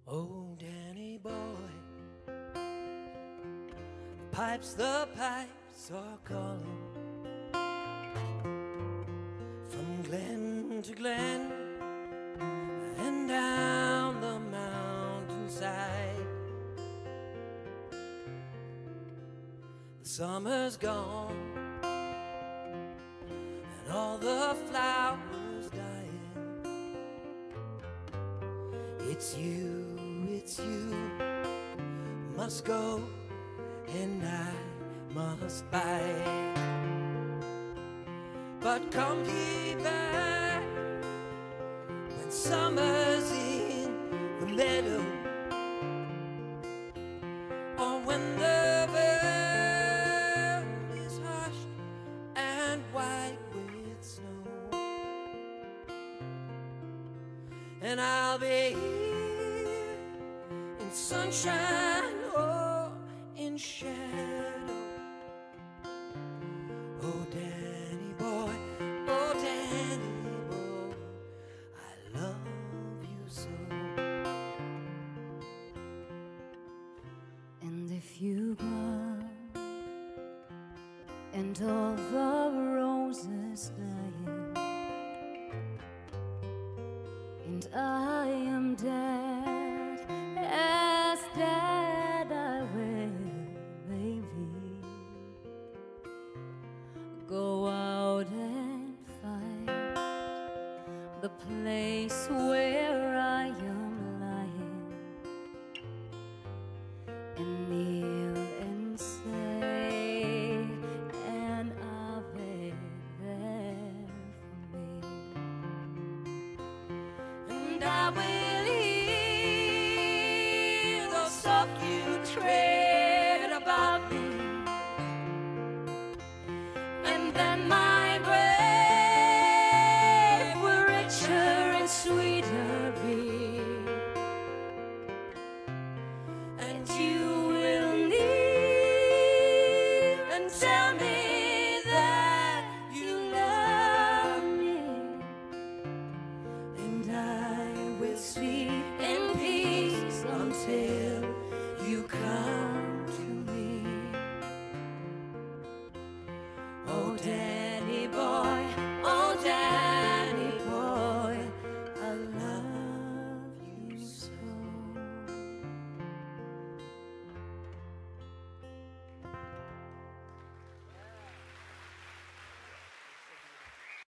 Oh, Danny boy, the pipes are calling from glen to glen and down the mountainside. The summer's gone and all the flowers dying. It's you must go and I must bide. But come ye back when summer's in the meadow, or when the vale is hushed and white with snow. And I'll be here in sunshine or in shadow. Oh, Danny boy, oh, Danny boy, I love you so. And if you go and all the roses dying, and I am dead, as dead I will, baby, go out and find the place where I am lying, and kneel and say an Ave there for me. And I will hear the soft you tread about me, and then my grave will richer and sweeter be, and you will kneel and tell me that you love me, and I will sleep in peace until you come to me. Oh, Dad.